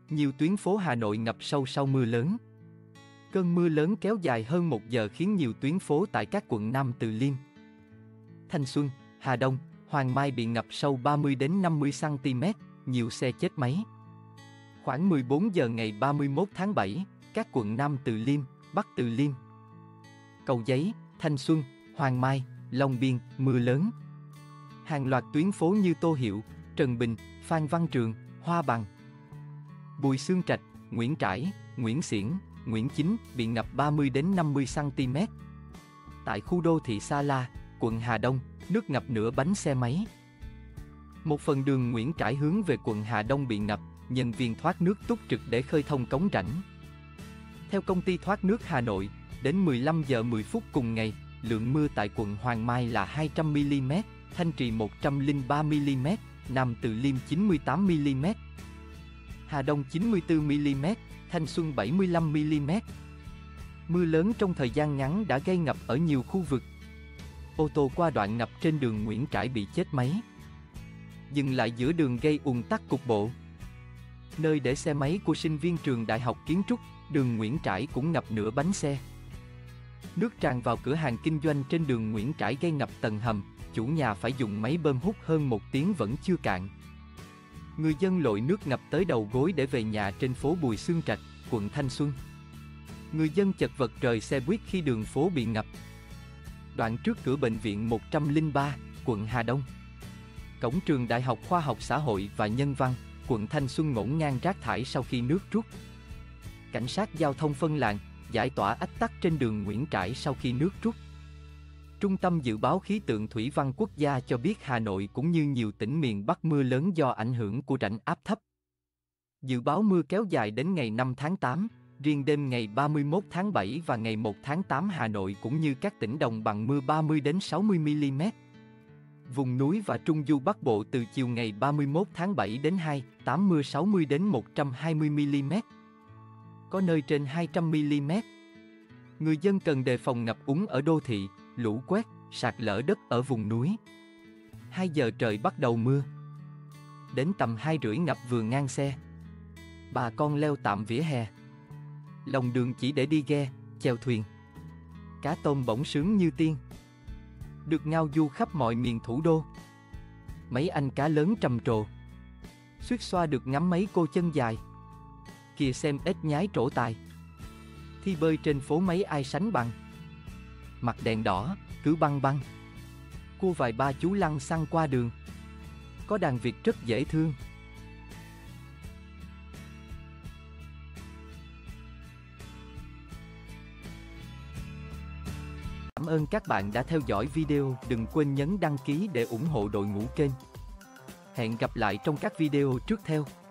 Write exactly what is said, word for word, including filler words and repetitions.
Nhiều tuyến phố Hà Nội ngập sâu sau mưa lớn. Cơn mưa lớn kéo dài hơn một giờ khiến nhiều tuyến phố tại các quận Nam Từ Liêm, Thanh Xuân, Hà Đông, Hoàng Mai bị ngập sâu ba mươi đến năm mươi xăng ti mét, nhiều xe chết máy. Khoảng mười bốn giờ ngày ba mươi mốt tháng bảy, các quận Nam Từ Liêm, Bắc Từ Liêm, Cầu Giấy, Thanh Xuân, Hoàng Mai, Long Biên, mưa lớn. Hàng loạt tuyến phố như Tô Hiệu, Trần Bình, Phan Văn Trường, Hoa Bằng, Bùi Xương Trạch, Nguyễn Trãi, Nguyễn Xiển, Nguyễn Chính bị ngập ba mươi đến năm mươi xăng ti mét. Tại khu đô thị Sa La, quận Hà Đông, nước ngập nửa bánh xe máy. Một phần đường Nguyễn Trãi hướng về quận Hà Đông bị ngập, nhân viên thoát nước túc trực để khơi thông cống rãnh. Theo công ty thoát nước Hà Nội, đến mười lăm giờ mười phút cùng ngày, lượng mưa tại quận Hoàng Mai là hai trăm mi-li-mét, Thanh Trì một trăm lẻ ba mi-li-mét, Nam Từ Liêm chín mươi tám mi-li-mét, Hà Đông chín mươi tư mi-li-mét, Thanh Xuân bảy mươi lăm mi-li-mét. Mưa lớn trong thời gian ngắn đã gây ngập ở nhiều khu vực. Ô tô qua đoạn ngập trên đường Nguyễn Trãi bị chết máy, dừng lại giữa đường gây ùn tắc cục bộ. Nơi để xe máy của sinh viên trường Đại học Kiến trúc, đường Nguyễn Trãi cũng ngập nửa bánh xe. Nước tràn vào cửa hàng kinh doanh trên đường Nguyễn Trãi gây ngập tầng hầm, chủ nhà phải dùng máy bơm hút hơn một tiếng vẫn chưa cạn. Người dân lội nước ngập tới đầu gối để về nhà trên phố Bùi Xương Trạch, quận Thanh Xuân. Người dân chật vật rời xe buýt khi đường phố bị ngập. Đoạn trước cửa bệnh viện một trăm lẻ ba, quận Hà Đông, cổng trường Đại học Khoa học Xã hội và Nhân văn, quận Thanh Xuân ngổn ngang rác thải sau khi nước rút. Cảnh sát giao thông phân làn, giải tỏa ách tắc trên đường Nguyễn Trãi sau khi nước rút. Trung tâm Dự báo Khí tượng Thủy văn Quốc gia cho biết Hà Nội cũng như nhiều tỉnh miền Bắc mưa lớn do ảnh hưởng của rãnh áp thấp. Dự báo mưa kéo dài đến ngày năm tháng tám, riêng đêm ngày ba mươi mốt tháng bảy và ngày một tháng tám Hà Nội cũng như các tỉnh đồng bằng mưa ba mươi đến sáu mươi mi-li-mét. Vùng núi và Trung Du Bắc Bộ từ chiều ngày ba mươi mốt tháng bảy đến hai, tám mưa sáu mươi đến một trăm hai mươi mi-li-mét. Có nơi trên hai trăm mi-li-mét. Người dân cần đề phòng ngập úng ở đô thị, lũ quét, sạt lở đất ở vùng núi. hai giờ trời bắt đầu mưa. Đến tầm hai rưỡi ngập vừa ngang xe. Bà con leo tạm vỉa hè. Lòng đường chỉ để đi ghe, chèo thuyền. Cá tôm bỗng sướng như tiên. Được ngao du khắp mọi miền thủ đô. Mấy anh cá lớn trầm trồ. Xuýt xoa được ngắm mấy cô chân dài. Kìa xem ếch nhái trổ tài. Thi bơi trên phố mấy ai sánh bằng. Mặt đèn đỏ, cứ băng băng. Cua vài ba chú lăng xăng qua đường. Có đàn Việt rất dễ thương. Cảm ơn các bạn đã theo dõi video, đừng quên nhấn đăng ký để ủng hộ đội ngũ kênh. Hẹn gặp lại trong các video tiếp theo.